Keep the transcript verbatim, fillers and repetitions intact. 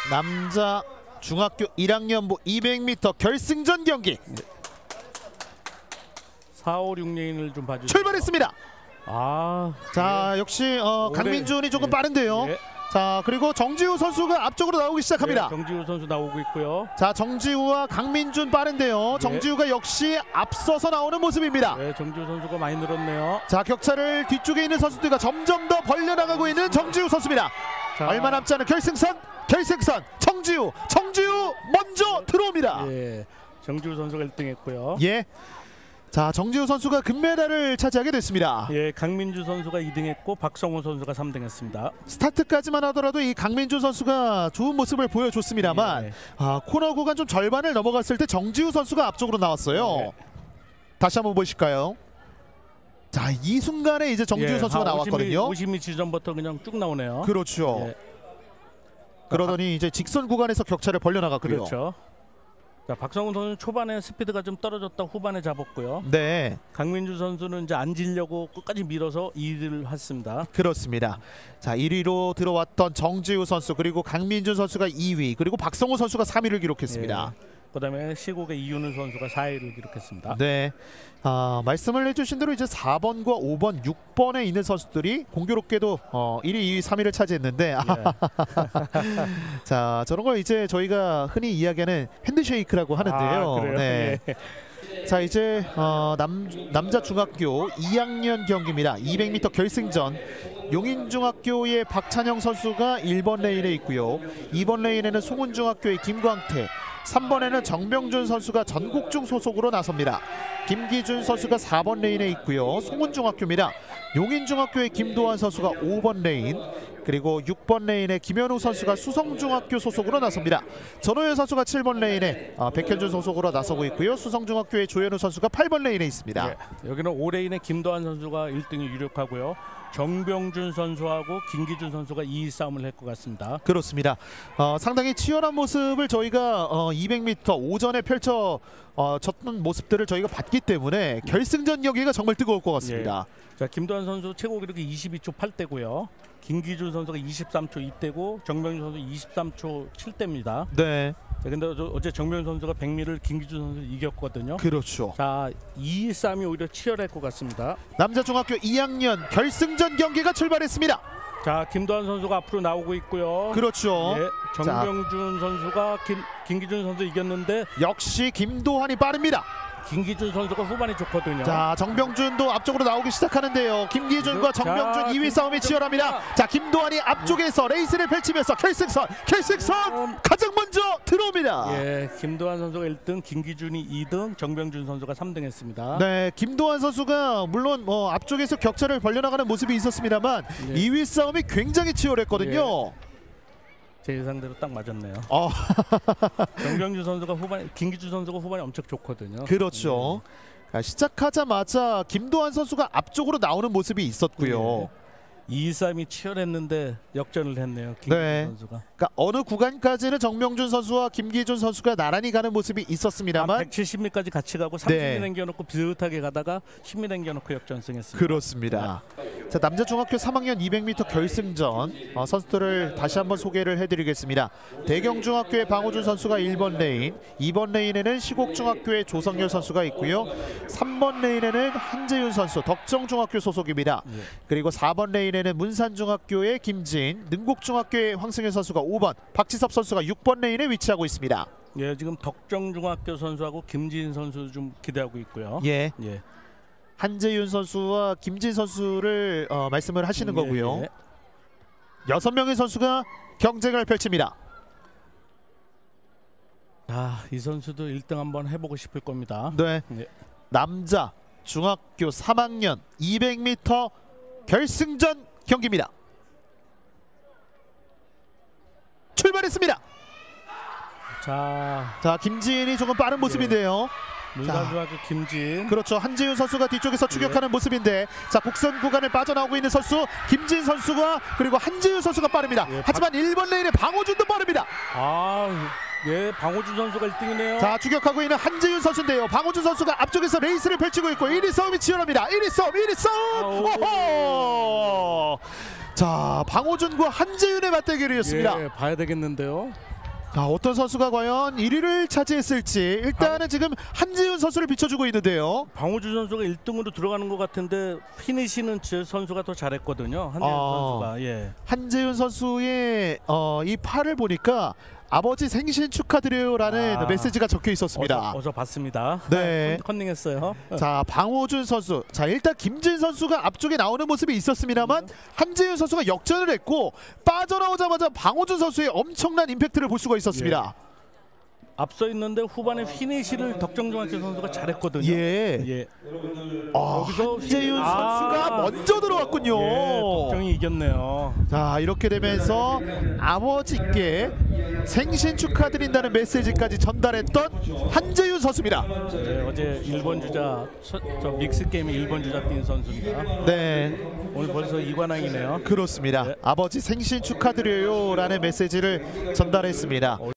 남자 중학교 일 학년부 이백 미터 결승전 경기 사, 오, 육 레인을 좀 봐주세요. 출발했습니다. 아, 자 예. 역시 어, 강민준이 조금 예. 빠른데요. 예. 자 그리고 정지우 선수가 앞쪽으로 나오기 시작합니다. 예, 정지우 선수 나오고 있고요. 자 정지우와 강민준 빠른데요. 예. 정지우가 역시 앞서서 나오는 모습입니다. 네, 정지우 선수가 많이 늘었네요. 자 격차를 뒤쪽에 있는 선수들과 점점 더 벌려나가고 있는 정지우 선수입니다. 자, 얼마 남지 않은 결승선 결승선 정지우 정지우 먼저 들어옵니다. 예, 정지우 선수가 일 등 했고요. 예. 자 정지우 선수가 금메달을 차지하게 됐습니다. 예, 강민주 선수가 이 등 했고 박성호 선수가 삼 등 했습니다. 스타트까지만 하더라도 이 강민준 선수가 좋은 모습을 보여줬습니다만 예. 아, 코너 구간 좀 절반을 넘어갔을 때 정지우 선수가 앞쪽으로 나왔어요. 예. 다시 한번 보실까요? 자 이 순간에 이제 정지우 예, 선수가 한 나왔거든요. 오십 미터 전부터 그냥 쭉 나오네요. 그렇죠. 예. 그러더니 이제 직선 구간에서 격차를 벌려나갔고요. 그렇죠. 자, 박성훈 선수는 초반에 스피드가 좀 떨어졌다 후반에 잡았고요. 네, 강민주 선수는 이제 앉으려고 끝까지 밀어서 이 위를 했습니다. 그렇습니다. 자 일 위로 들어왔던 정지우 선수 그리고 강민준 선수가 이 위 그리고 박성호 선수가 삼 위를 기록했습니다. 예. 그다음에 시국의 이윤우 선수가 사 위를 기록했습니다. 네, 아, 말씀을 해주신 대로 이제 사 번과 오 번, 육 번에 있는 선수들이 공교롭게도 어, 일 위, 이 위, 삼 위를 차지했는데 예. 자 저런 걸 이제 저희가 흔히 이야기하는 핸드쉐이크라고 하는데요. 아, 그래요? 네. 예. 자 이제 어, 남, 남자 중학교 이 학년 경기입니다. 이백 미터 결승전 용인중학교의 박찬영 선수가 일 번 레인에 있고요. 이 번 레인에는 송은중학교의 김광태, 삼 번에는 정병준 선수가 전국중 소속으로 나섭니다. 김기준 선수가 사 번 레인에 있고요. 송은중학교입니다. 용인중학교의 김도환 선수가 오 번 레인, 그리고 육 번 레인에 김현우 선수가 수성중학교 소속으로 나섭니다. 전호연 선수가 칠 번 레인에 어, 백현준 소속으로 나서고 있고요. 수성중학교의 조현우 선수가 팔 번 레인에 있습니다. 예. 여기는 오 레인에 김도환 선수가 일 등이 유력하고요. 정병준 선수하고 김기준 선수가 이 위 싸움을 할 것 같습니다. 그렇습니다. 어, 상당히 치열한 모습을 저희가 어, 이백 미터 오전에 펼쳐 어, 졌던 모습들을 저희가 봤기 때문에 결승전 경기가 정말 뜨거울 것 같습니다. 예. 자, 김도환 선수 최고 기록이 이십이 초 팔 대고요. 김기준 선수가 이십삼 초 이 대고 정병준 선수 이십삼 초 칠 대입니다. 네, 자, 근데 어제 정병준 선수가 백 미터를 김기준 선수 이겼거든요. 그렇죠. 자, 이 위 싸움이 오히려 치열할 것 같습니다. 남자 중학교 이 학년 결승전 경기가 출발했습니다. 자, 김도환 선수가 앞으로 나오고 있고요. 그렇죠. 예, 정병준 선수가 김, 김기준 선수 이겼는데 역시 김도환이 빠릅니다. 김기준 선수가 후반이 좋거든요. 자 정병준도 앞쪽으로 나오기 시작하는데요. 김기준과 정병준 자, 이 위 싸움이 치열합니다. 자 김도환이 앞쪽에서 레이스를 펼치면서 결승선 결승선 가장 먼저 들어옵니다. 예, 김도환 선수가 일 등, 김기준이 이 등, 정병준 선수가 삼 등 했습니다. 네, 김도환 선수가 물론 뭐 앞쪽에서 격차를 벌려나가는 모습이 있었습니다만 예. 이 위 싸움이 굉장히 치열했거든요. 예. 제 예상대로 딱 맞았네요. 어. 정병준 선수가 후반, 김기준 선수가 후반이 엄청 좋거든요. 그렇죠. 네. 시작하자마자 김도환 선수가 앞쪽으로 나오는 모습이 있었고요. 예. 이 싸움이 치열했는데 역전을 했네요. 김기준 네. 선수가. 그러니까 어느 구간까지는 정명준 선수와 김기준 선수가 나란히 가는 모습이 있었습니다만 백칠십 미터까지 같이 가고 삼십 미터 네. 남겨놓고 비슷하게 가다가 십 미터 남겨놓고 역전승했습니다. 그렇습니다. 자 남자 중학교 삼 학년 이백 미터 결승전 어, 선수들을 다시 한번 소개를 해드리겠습니다. 대경중학교의 방호준 선수가 일 번 레인, 이 번 레인에는 시곡중학교의 조성열 선수가 있고요. 삼 번 레인에는 한재윤 선수 덕정중학교 소속입니다. 예. 그리고 사 번 레인에는 문산중학교의 김진, 능곡중학교의 황승현 선수가 오 번, 박지섭 선수가 육 번 레인에 위치하고 있습니다. 예, 지금 덕정중학교 선수하고 김진 선수 좀 기대하고 있고요. 예. 예. 한재윤 선수와 김진 선수를 어, 말씀을 하시는 예, 거고요. 예. 여섯 명의 선수가 경쟁을 펼칩니다. 아, 이 선수도 일 등 한번 해보고 싶을 겁니다. 네. 예. 남자 중학교 삼 학년 이백 미터 결승전 경기입니다. 출발했습니다. 자, 자 김진이 조금 빠른 모습인데요. 문산중학교 김진. 그렇죠. 한재윤 선수가 뒤쪽에서 추격하는 예. 모습인데 자 곡선 구간을 빠져나오고 있는 선수 김진 선수가 그리고 한재윤 선수가 빠릅니다. 예, 하지만 박... 일 번 레인의 방호준도 빠릅니다. 아, 예, 방호준 선수가 일 등이네요. 자 추격하고 있는 한재윤 선수인데요. 방호준 선수가 앞쪽에서 레이스를 펼치고 있고 일 위 싸움이 치열합니다. 일 위 싸움, 일 위 싸움. 오호! 자 방호준과 한재윤의 맞대결이었습니다. 예, 봐야 되겠는데요. 자, 어떤 선수가 과연 일 위를 차지했을지 일단은 지금 한지훈 선수를 비춰주고 있는데요. 방호준 선수가 일 등으로 들어가는 것 같은데 피니시는 저 선수가 더 잘했거든요. 한지훈 아. 선수가. 예. 한지훈 선수의 어, 이 팔을 보니까 아버지 생신 축하드려요라는 아. 메시지가 적혀 있었습니다. 어서, 어서 봤습니다. 네. 컨닝했어요. 자, 방호준 선수. 자, 일단 김진 선수가 앞쪽에 나오는 모습이 있었습니다만 한지훈 선수가 역전을 했고 빠져나오자마자 방호준 선수의 엄청난 임팩트를 볼 수가 있었습니다. 앞서 있는데 후반에 피니시를 덕정중학교 선수가 잘했거든요. 예. 예. 아, 여기서 한재윤 휘- 선수가 아. 먼저 들어왔군요. 예, 덕정이 이겼네요. 자, 이렇게 되면서 아버지께 생신 축하드린다는 메시지까지 전달했던 한재윤 선수입니다. 네, 어제 일 번 주자 서, 저 믹스 게임에 일 번 주자 뛴 선수입니다. 네, 오늘 벌써 이관왕이네요. 그렇습니다. 네. 아버지 생신 축하드려요라는 메시지를 전달했습니다.